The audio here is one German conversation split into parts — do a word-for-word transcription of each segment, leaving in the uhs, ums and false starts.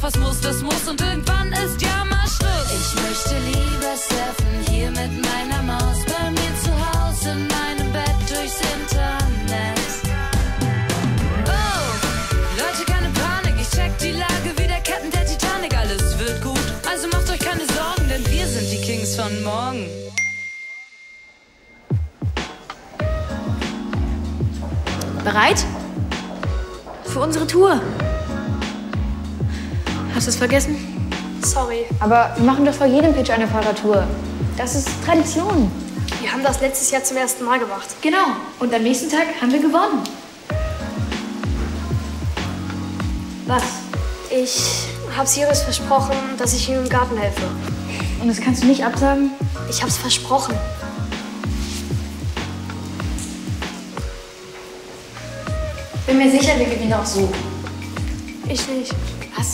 was muss, das muss und irgendwann ist ja mal Schluss. Ich möchte lieber surfen hier mit meiner Maus, bei mir zu Hause in meinem Bett durchs Internet. Oh, Leute, keine Panik, ich check die Lage wie der Captain der Titanic. Alles wird gut, also macht euch keine Sorgen, denn wir sind die Kings von morgen. Bereit? Für unsere Tour. Hast du es vergessen? Sorry. Aber wir machen doch vor jedem Pitch eine Fahrradtour. Das ist Tradition. Wir haben das letztes Jahr zum ersten Mal gemacht. Genau. Und am nächsten Tag haben wir gewonnen. Was? Ich habe Sirius versprochen, dass ich ihm im Garten helfe. Und das kannst du nicht absagen? Ich hab's versprochen. Bin mir sicher, wir gewinnen auch so. Ich nicht. Was?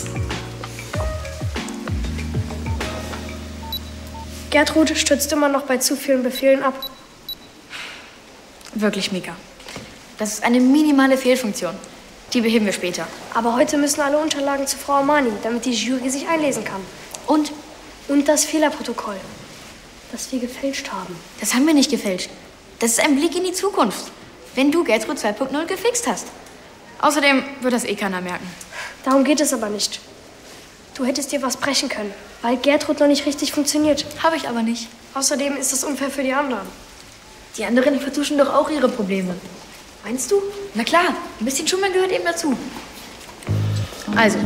Gertrud stützt immer noch bei zu vielen Befehlen ab. Wirklich, Mika. Das ist eine minimale Fehlfunktion. Die beheben wir später. Aber heute müssen alle Unterlagen zu Frau Armani, damit die Jury sich einlesen kann. Und? Und das Fehlerprotokoll, das wir gefälscht haben. Das haben wir nicht gefälscht. Das ist ein Blick in die Zukunft. Wenn du Gertrud zwei Punkt null gefixt hast. Außerdem wird das eh keiner merken. Darum geht es aber nicht. Du hättest dir was brechen können, weil Gertrud noch nicht richtig funktioniert. Habe ich aber nicht. Außerdem ist das unfair für die anderen. Die anderen vertuschen doch auch ihre Probleme. Meinst du? Na klar, ein bisschen Schummeln gehört eben dazu. Also.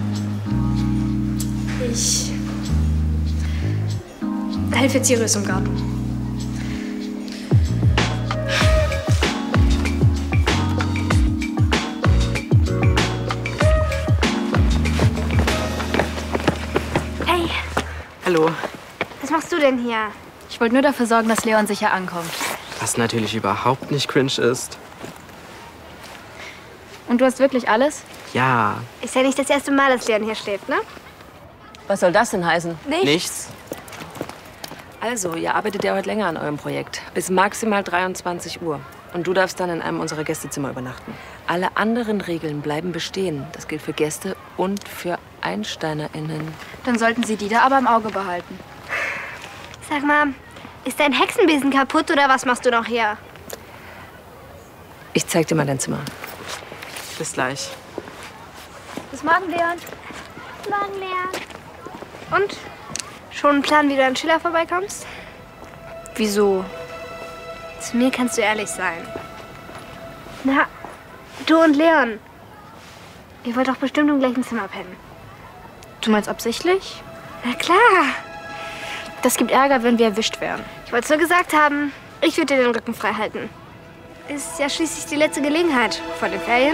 Ich helfe jetzt Sirius im Garten. Hey. Hallo. Was machst du denn hier? Ich wollte nur dafür sorgen, dass Leon sicher ankommt. Was natürlich überhaupt nicht cringe ist. Und du hast wirklich alles? Ja. Ist ja nicht das erste Mal, dass Leon hier schläft, ne? Was soll das denn heißen? Nichts. Nichts? Also, ihr arbeitet ja heute länger an eurem Projekt. Bis maximal dreiundzwanzig Uhr. Und du darfst dann in einem unserer Gästezimmer übernachten. Alle anderen Regeln bleiben bestehen. Das gilt für Gäste und für EinsteinerInnen. Dann sollten Sie die da aber im Auge behalten. Sag mal, ist dein Hexenbesen kaputt oder was machst du noch hier? Ich zeig dir mal dein Zimmer. Bis gleich. Bis morgen, Leon. Morgen, Leon. Und? Schon einen Plan, wie du an Schiller vorbeikommst? Wieso? Zu mir kannst du ehrlich sein. Na, du und Leon. Ihr wollt doch bestimmt im gleichen Zimmer pennen. Du meinst absichtlich? Na klar. Das gibt Ärger, wenn wir erwischt werden. Ich wollte es nur gesagt haben. Ich würde dir den Rücken frei halten. Ist ja schließlich die letzte Gelegenheit vor den Ferien.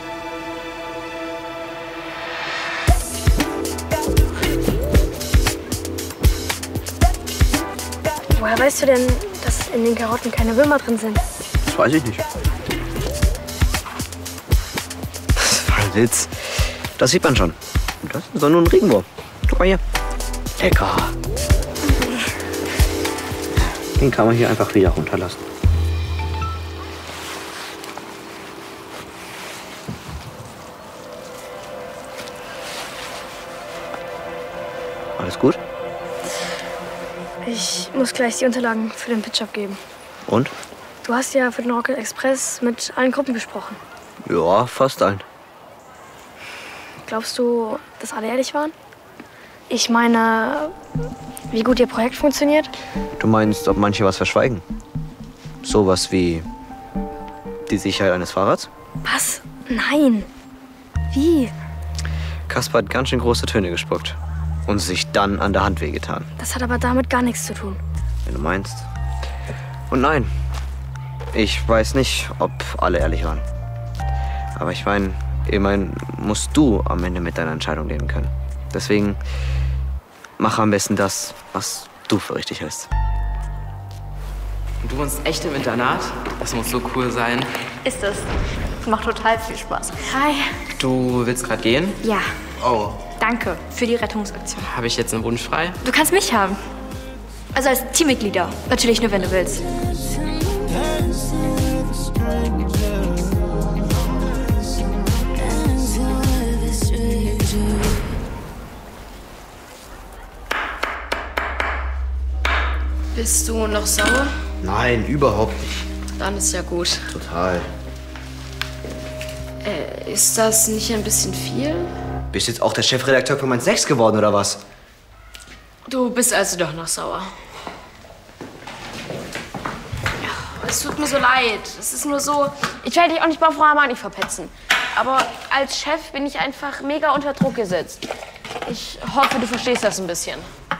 Woher weißt du denn, dass in den Karotten keine Würmer drin sind? Das weiß ich nicht. Das war ein Witz. Das sieht man schon. Und das ist doch nur ein Regenwurm. Guck mal hier. Lecker. Den kann man hier einfach wieder runterlassen. Alles gut? Ich muss gleich die Unterlagen für den Pitch abgeben. Und? Du hast ja für den Rocket Express mit allen Gruppen gesprochen. Ja, fast allen. Glaubst du, dass alle ehrlich waren? Ich meine, wie gut ihr Projekt funktioniert? Du meinst, ob manche was verschweigen? Sowas wie die Sicherheit eines Fahrrads? Was? Nein. Wie? Kasper hat ganz schön große Töne gespuckt und sich dann an der Hand wehgetan. Das hat aber damit gar nichts zu tun. Wenn du meinst. Und nein, ich weiß nicht, ob alle ehrlich waren. Aber ich meine, immerhin musst du am Ende mit deiner Entscheidung leben können. Deswegen mach am besten das, was du für richtig hältst. Und du wohnst echt im Internat? Das muss so cool sein. Ist es. Macht total viel Spaß. Hi. Du willst gerade gehen? Ja, Oh, danke für die Rettungsaktion. habe ich jetzt einen Wunsch frei? Du kannst mich haben. Also als Teammitglieder. Natürlich nur, wenn du willst. Bist du noch sauer? Nein, überhaupt nicht. Dann ist ja gut. Total. Äh, ist das nicht ein bisschen viel? Bist jetzt auch der Chefredakteur von Mein Sex geworden, oder was? Du bist also doch noch sauer. Ja, es tut mir so leid. Es ist nur so, ich werde dich auch nicht bei Frau Armani verpetzen. Aber als Chef bin ich einfach mega unter Druck gesetzt. Ich hoffe, du verstehst das ein bisschen.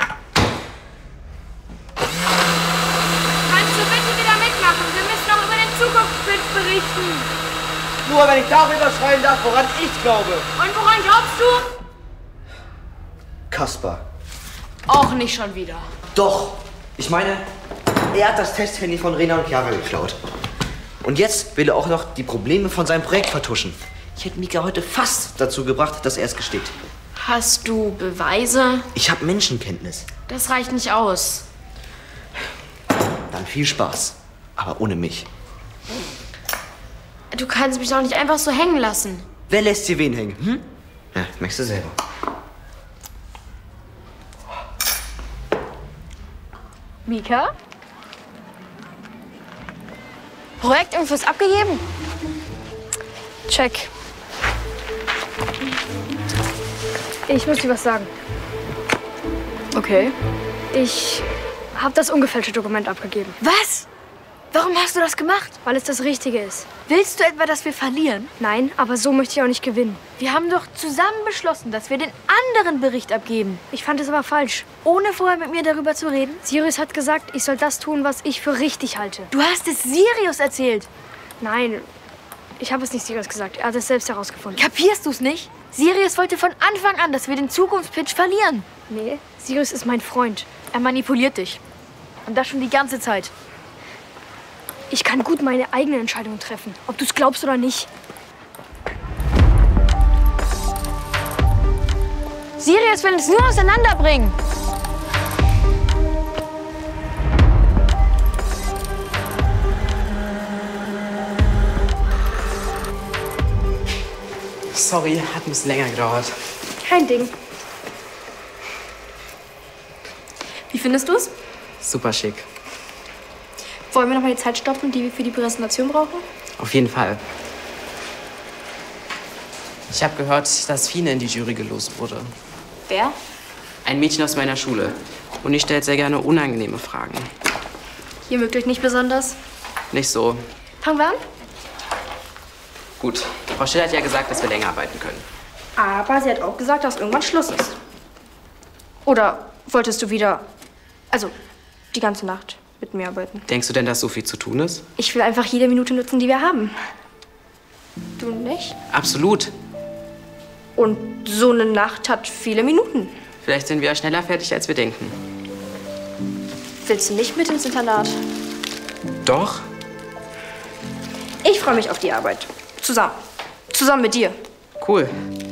Kannst du bitte wieder mitmachen? Wir müssen noch über den Zukunftsbild berichten. Nur wenn ich darüber schreien darf, woran ich glaube. Und woran glaubst du? Kaspar. Auch nicht schon wieder. Doch. Ich meine, er hat das Testhandy von Rena und Chiara geklaut. Und jetzt will er auch noch die Probleme von seinem Projekt vertuschen. Ich hätte Mika heute fast dazu gebracht, dass er es gesteht. Hast du Beweise? Ich habe Menschenkenntnis. Das reicht nicht aus. Dann viel Spaß. Aber ohne mich. Du kannst mich doch nicht einfach so hängen lassen. Wer lässt sie wen hängen? Hm? Ja, merkst du selber. Mika? Projektinfos abgegeben? Check. Ich muss dir was sagen. Okay. Ich habe das ungefälschte Dokument abgegeben. Was? Warum hast du das gemacht? Weil es das Richtige ist. Willst du etwa, dass wir verlieren? Nein, aber so möchte ich auch nicht gewinnen. Wir haben doch zusammen beschlossen, dass wir den anderen Bericht abgeben. Ich fand es aber falsch. Ohne vorher mit mir darüber zu reden? Sirius hat gesagt, ich soll das tun, was ich für richtig halte. Du hast es Sirius erzählt. Nein, ich habe es nicht Sirius gesagt. Er hat es selbst herausgefunden. Kapierst du es nicht? Sirius wollte von Anfang an, dass wir den Zukunftspitch verlieren. Nee, Sirius ist mein Freund. Er manipuliert dich. Und das schon die ganze Zeit. Ich kann gut meine eigene Entscheidung treffen, ob du es glaubst oder nicht. Sirius will uns nur auseinanderbringen. Sorry, hat ein bisschen länger gedauert. Kein Ding. Wie findest du es? Super schick. Wollen wir noch mal die Zeit stoppen, die wir für die Präsentation brauchen? Auf jeden Fall. Ich habe gehört, dass Fine in die Jury gelost wurde. Wer? Ein Mädchen aus meiner Schule. Und ich stellt sehr gerne unangenehme Fragen. Ihr mögt euch nicht besonders? Nicht so. Fangen wir an? Gut. Frau Schill hat ja gesagt, dass wir länger arbeiten können. Aber sie hat auch gesagt, dass irgendwann Schluss ist. Oder wolltest du wieder, also die ganze Nacht mit mir arbeiten? Denkst du denn, dass so viel zu tun ist? Ich will einfach jede Minute nutzen, die wir haben. Du nicht? Absolut. Und so eine Nacht hat viele Minuten. Vielleicht sind wir schneller fertig, als wir denken. Willst du nicht mit ins Internat? Doch. Ich freue mich auf die Arbeit. Zusammen. Zusammen mit dir. Cool.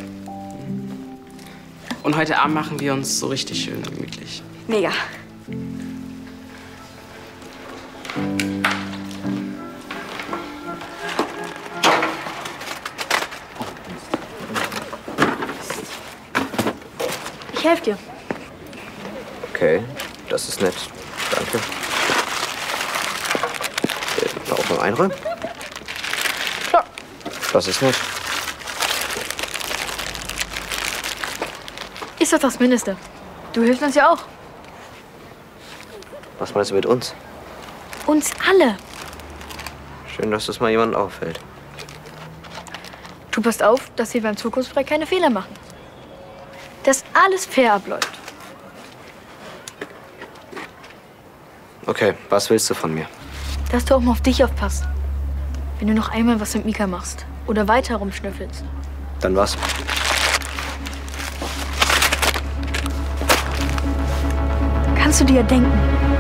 Und heute Abend machen wir uns so richtig schön gemütlich. Mega. Ich helfe dir. Okay, das ist nett. Danke. Äh, auch noch einräumen? Klar. Das ist nett. Ist doch das Mindeste. Du hilfst uns ja auch. Was meinst du mit uns? Uns alle. Schön, dass das mal jemandem auffällt. Du passt auf, dass wir beim Zukunftsprojekt keine Fehler machen. Dass alles fair abläuft. Okay, was willst du von mir? Dass du auch mal auf dich aufpasst. Wenn du noch einmal was mit Mika machst oder weiter rumschnüffelst. Dann was? Kannst du dir denken?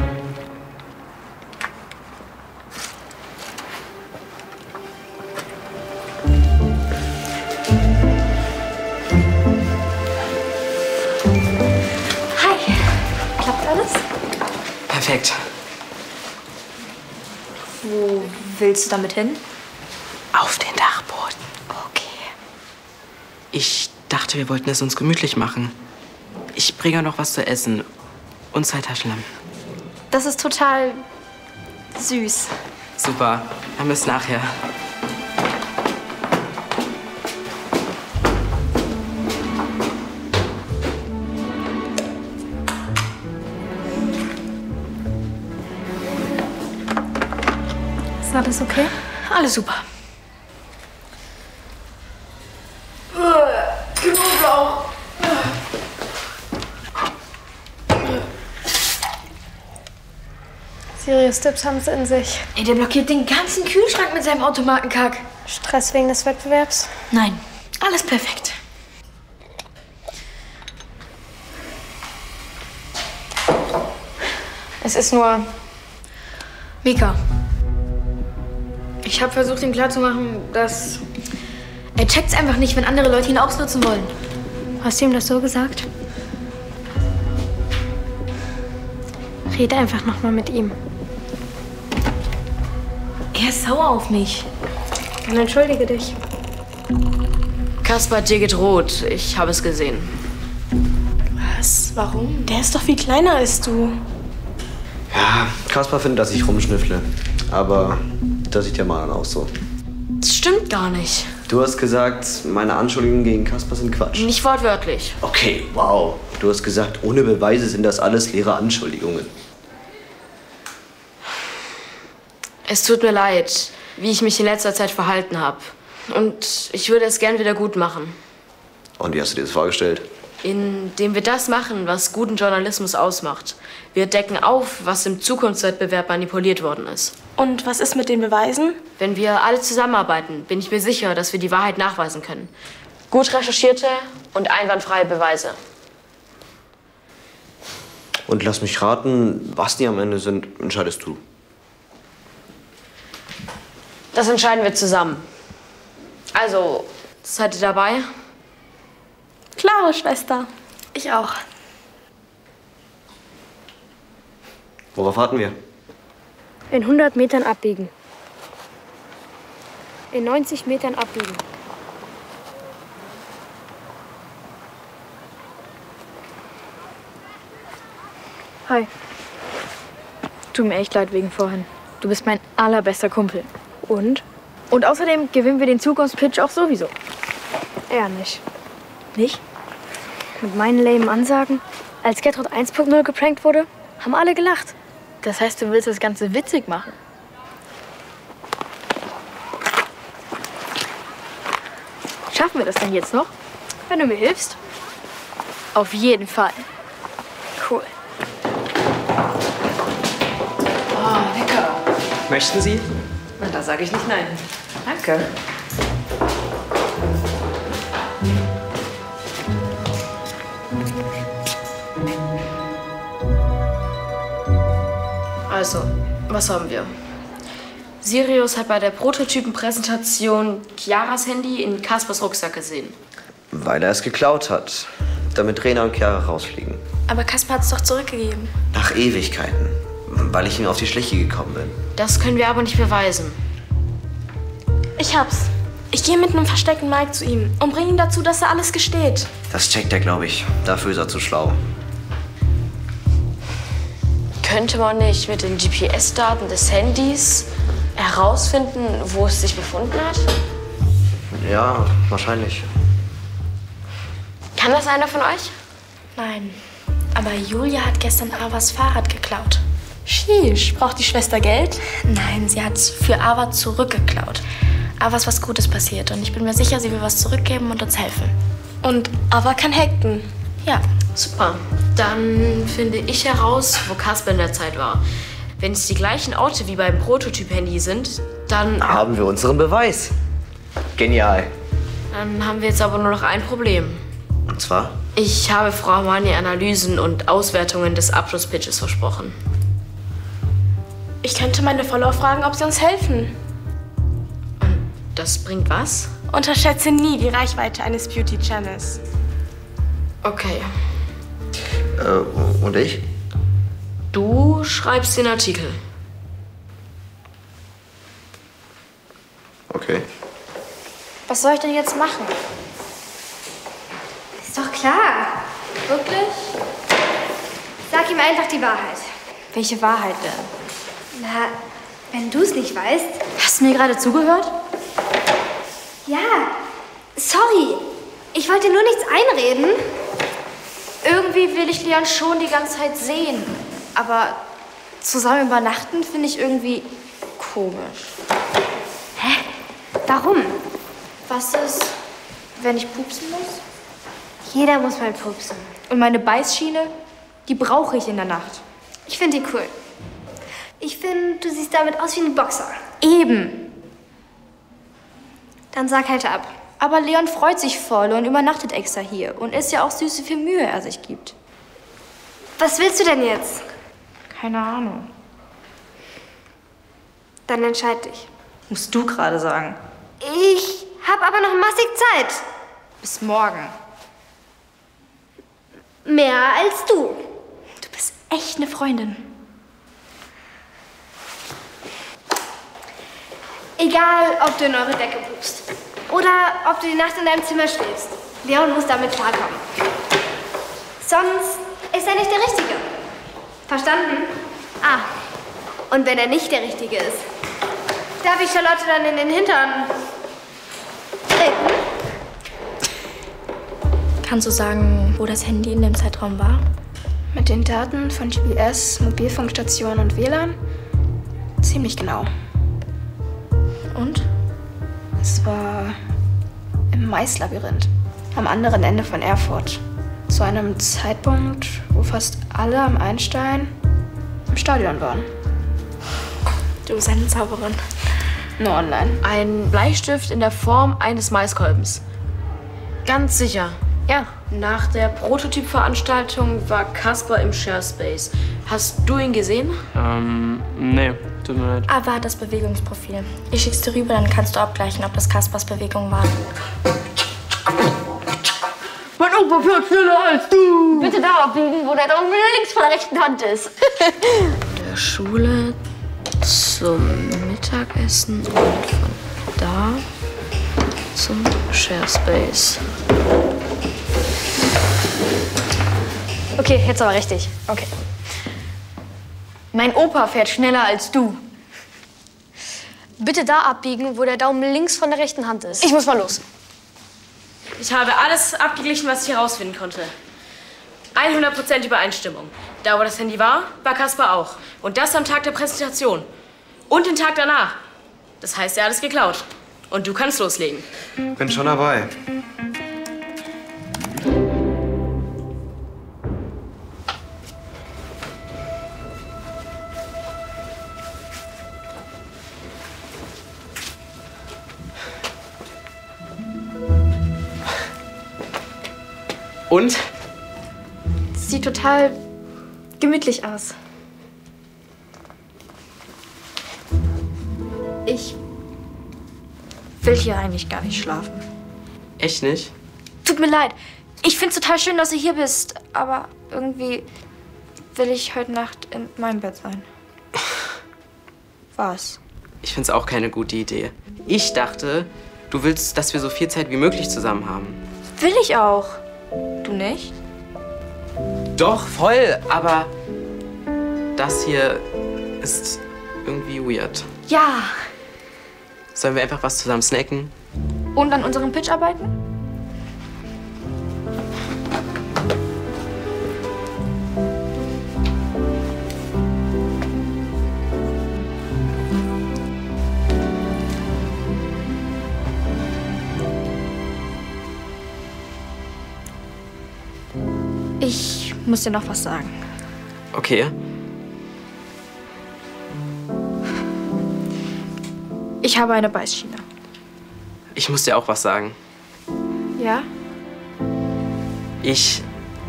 Hi. Klappt alles? Perfekt. Wo willst du damit hin? Auf den Dachboden. Okay. Ich dachte, wir wollten es uns gemütlich machen. Ich bringe noch was zu essen und zwei Taschenlampen. Das ist total süß. Super, dann bis nachher. Ist alles okay? Alles super. Knoblauch. Sirius Dips haben es in sich. Ey, der blockiert den ganzen Kühlschrank mit seinem Automatenkack. Stress wegen des Wettbewerbs? Nein, alles perfekt. Es ist nur... Mika, ich habe versucht, ihm klarzumachen, dass er checkt's einfach nicht, wenn andere Leute ihn ausnutzen wollen. Hast du ihm das so gesagt? Red einfach noch mal mit ihm. Er ist sauer auf mich. Dann entschuldige dich. Kaspar hat dir gedroht. Ich habe es gesehen. Was? Warum? Der ist doch viel kleiner als du. Ja, Kaspar findet, dass ich rumschnüffle. Aber das sieht ja Marlon auch so. Das stimmt gar nicht. Du hast gesagt, meine Anschuldigungen gegen Kaspar sind Quatsch. Nicht wortwörtlich. Okay, wow. Du hast gesagt, ohne Beweise sind das alles leere Anschuldigungen. Es tut mir leid, wie ich mich in letzter Zeit verhalten habe. Und ich würde es gern wieder gut machen. Und wie hast du dir das vorgestellt? Indem wir das machen, was guten Journalismus ausmacht. Wir decken auf, was im Zukunftswettbewerb manipuliert worden ist. Und was ist mit den Beweisen? Wenn wir alle zusammenarbeiten, bin ich mir sicher, dass wir die Wahrheit nachweisen können. Gut recherchierte und einwandfreie Beweise. Und lass mich raten, was die am Ende sind, entscheidest du. Das entscheiden wir zusammen. Also, seid ihr dabei? Klare Schwester. Ich auch. Worauf warten wir? In hundert Metern abbiegen. In neunzig Metern abbiegen. Hi. Tut mir echt leid wegen vorhin. Du bist mein allerbester Kumpel. Und? Und außerdem gewinnen wir den Zukunftspitch auch sowieso. Er nicht. Nicht? Mit meinen lamen Ansagen, als Gertrud eins Punkt null geprankt wurde, haben alle gelacht. Das heißt, du willst das Ganze witzig machen? Schaffen wir das denn jetzt noch? Wenn du mir hilfst. Auf jeden Fall. Cool. Oh, lecker. Möchten Sie? Na, da sage ich nicht nein. Danke. Also, was haben wir? Sirius hat bei der Prototypenpräsentation Chiaras Handy in Kaspars Rucksack gesehen. Weil er es geklaut hat. Damit Rena und Chiara rausfliegen. Aber Kaspar hat es doch zurückgegeben. Nach Ewigkeiten. Weil ich ihm auf die Schliche gekommen bin. Das können wir aber nicht beweisen. Ich hab's. Ich gehe mit einem versteckten Mike zu ihm und bringe ihn dazu, dass er alles gesteht. Das checkt er, glaube ich. Dafür ist er zu schlau. Könnte man nicht mit den G P S-Daten des Handys herausfinden, wo es sich befunden hat? Ja, wahrscheinlich. Kann das einer von euch? Nein. Aber Julia hat gestern Avas Fahrrad geklaut. Sheesh, braucht die Schwester Geld? Nein, sie hat's für Ava zurückgeklaut. Ava ist was Gutes passiert und ich bin mir sicher, sie will was zurückgeben und uns helfen. Und Ava kann hacken. Ja. Super. Dann finde ich heraus, wo Kaspar in der Zeit war. Wenn es die gleichen Orte wie beim Prototyp-Handy sind, dann... Haben wir unseren Beweis. Genial. Dann haben wir jetzt aber nur noch ein Problem. Und zwar? Ich habe Frau Armani Analysen und Auswertungen des Abschlusspitches versprochen. Ich könnte meine Follower fragen, ob sie uns helfen. Und das bringt was? Unterschätze nie die Reichweite eines Beauty-Channels. Okay. Äh, und ich? Du schreibst den Artikel. Okay. Was soll ich denn jetzt machen? Ist doch klar. Wirklich? Sag ihm einfach die Wahrheit. Welche Wahrheit denn? Na, wenn du es nicht weißt. Hast du mir gerade zugehört? Ja, sorry. Ich wollte nur nichts einreden. Irgendwie will ich Leon schon die ganze Zeit sehen. Aber zusammen übernachten finde ich irgendwie komisch. Hä? Warum? Was ist, wenn ich pupsen muss? Jeder muss mal pupsen. Und meine Beißschiene, die brauche ich in der Nacht. Ich finde die cool. Ich finde, du siehst damit aus wie ein Boxer. Eben. Dann sag halt ab. Aber Leon freut sich voll und übernachtet extra hier. Und ist ja auch süß, wie viel Mühe er sich gibt. Was willst du denn jetzt? Keine Ahnung. Dann entscheid dich. Musst du gerade sagen. Ich hab aber noch massig Zeit. Bis morgen. Mehr als du. Du bist echt eine Freundin. Egal, ob du in eure Decke pupst. Oder ob du die Nacht in deinem Zimmer schläfst. Leon muss damit klarkommen. Sonst ist er nicht der Richtige. Verstanden? Ah, und wenn er nicht der Richtige ist, darf ich Charlotte dann in den Hintern treten? Kannst du sagen, wo das Handy in dem Zeitraum war? Mit den Daten von G P S, Mobilfunkstation und W L A N? Ziemlich genau. Und? Es war im Maislabyrinth, am anderen Ende von Erfurt. Zu einem Zeitpunkt, wo fast alle am Einstein im Stadion waren. Du bist eine Zauberin. Nur online. Ein Bleistift in der Form eines Maiskolbens. Ganz sicher. Ja. Nach der Prototypveranstaltung war Kasper im ShareSpace. Hast du ihn gesehen? Ähm, nee, tut mir leid. Aber das Bewegungsprofil. Ich schick's dir rüber, dann kannst du abgleichen, ob das Kaspers Bewegungen waren. Mein Opa fährt schneller als du! Bitte da abbiegen, wo der Daumen links von der rechten Hand ist. Der Schule zum Mittagessen und von da zum ShareSpace. Okay, jetzt aber richtig. Okay. Mein Opa fährt schneller als du. Bitte da abbiegen, wo der Daumen links von der rechten Hand ist. Ich muss mal los. Ich habe alles abgeglichen, was ich herausfinden konnte. hundert Prozent Übereinstimmung. Da, wo das Handy war, war Kasper auch. Und das am Tag der Präsentation. Und den Tag danach. Das heißt, er hat es geklaut. Und du kannst loslegen. Bin schon dabei. Und? Sieht total gemütlich aus. Ich will hier eigentlich gar nicht schlafen. Echt nicht? Tut mir leid. Ich find's total schön, dass du hier bist. Aber irgendwie will ich heute Nacht in meinem Bett sein. Was? Ich find's auch keine gute Idee. Ich dachte, du willst, dass wir so viel Zeit wie möglich zusammen haben. Will ich auch. Du nicht? Doch, voll. Aber das hier ist irgendwie weird. Ja. Sollen wir einfach was zusammen snacken? Und an unserem Pitch arbeiten? Ich muss dir noch was sagen. Okay. Ich habe eine Beißschiene. Ich muss dir auch was sagen. Ja? Ich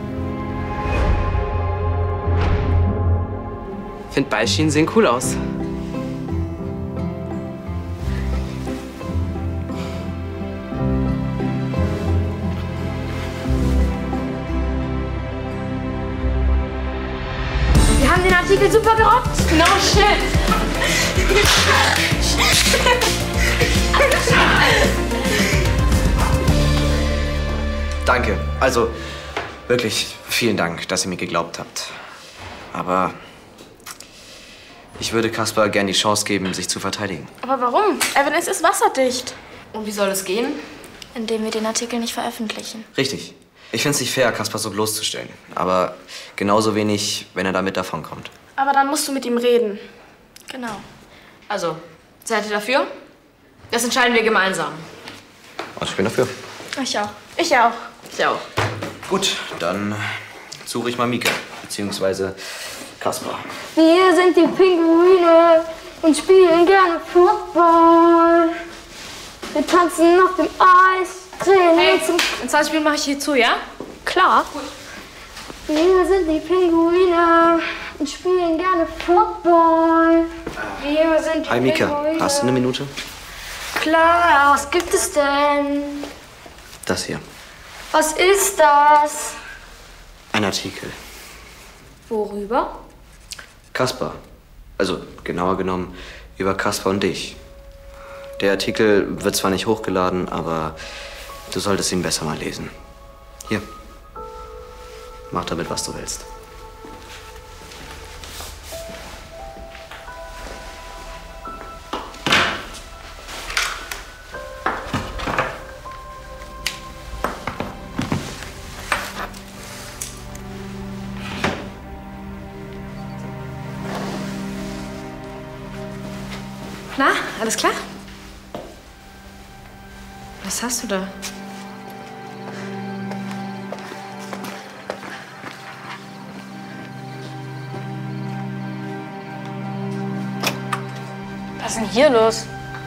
finde Beißschienen sehen cool aus. Wir haben den Artikel super gerockt. No shit. Danke. Also, wirklich vielen Dank, dass ihr mir geglaubt habt. Aber Ich würde Kaspar gern die Chance geben, sich zu verteidigen. Aber warum? Evidence ist wasserdicht. Und wie soll es gehen? Indem wir den Artikel nicht veröffentlichen. Richtig. Ich finde es nicht fair, Kaspar so bloßzustellen. Aber genauso wenig, wenn er damit davonkommt. Aber dann musst du mit ihm reden. Genau. Also, seid ihr dafür? Das entscheiden wir gemeinsam. Und ich bin dafür. Ich auch. Ich auch. Ich auch. Gut, dann suche ich mal Mika, beziehungsweise Kaspar. Wir sind die Pinguine und spielen gerne Football. Wir tanzen auf dem Eis, drehen Hey, uns zum... in zwanzig Minuten mache ich hier zu, ja? Klar. Gut. Wir sind die Pinguine und spielen gerne Football. Wir sind die Hi Mika, Pinguine. hast du eine Minute? Klar, was gibt es denn? Das hier. Was ist das? Ein Artikel. Worüber? Kaspar. Also genauer genommen über Kaspar und dich. Der Artikel wird zwar nicht hochgeladen, aber du solltest ihn besser mal lesen. Hier. Mach damit, was du willst. Na, alles klar? Was hast du da? Was ist denn hier los?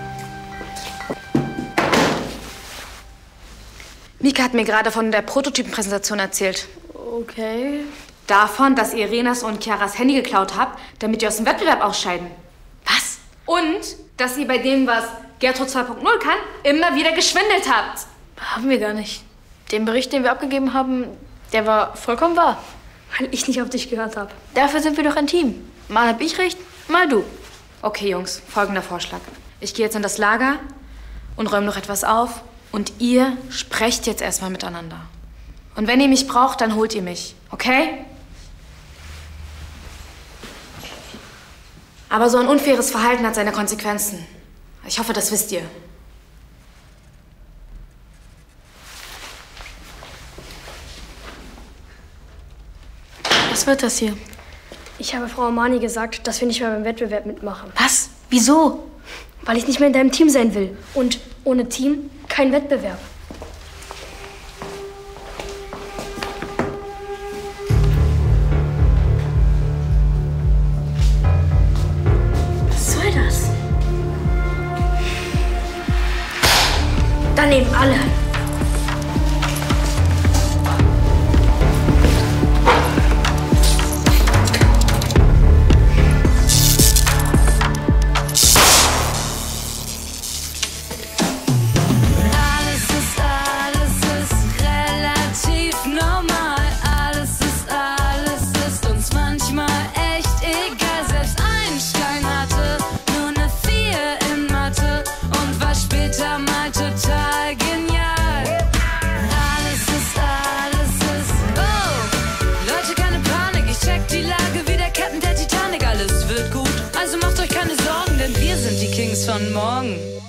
Mika hat mir gerade von der Prototypenpräsentation erzählt. Okay. Davon, dass ihr Renas und Chiaras Handy geklaut habt, damit ihr aus dem Wettbewerb ausscheiden. Was? Und dass ihr bei dem, was Gertrud zwei Punkt null kann, immer wieder geschwindelt habt. Haben wir gar nicht. Den Bericht, den wir abgegeben haben, der war vollkommen wahr. Weil ich nicht auf dich gehört habe. Dafür sind wir doch ein Team. Mal hab ich recht, mal du. Okay, Jungs, folgender Vorschlag. Ich gehe jetzt in das Lager und räume noch etwas auf. Und ihr sprecht jetzt erstmal miteinander. Und wenn ihr mich braucht, dann holt ihr mich, okay? Aber so ein unfaires Verhalten hat seine Konsequenzen. Ich hoffe, das wisst ihr. Was wird das hier? Ich habe Frau Armani gesagt, dass wir nicht mehr beim Wettbewerb mitmachen. Was? Wieso? Weil ich nicht mehr in deinem Team sein will. Und ohne Team kein Wettbewerb. Was soll das? Daneben alle. von morgen.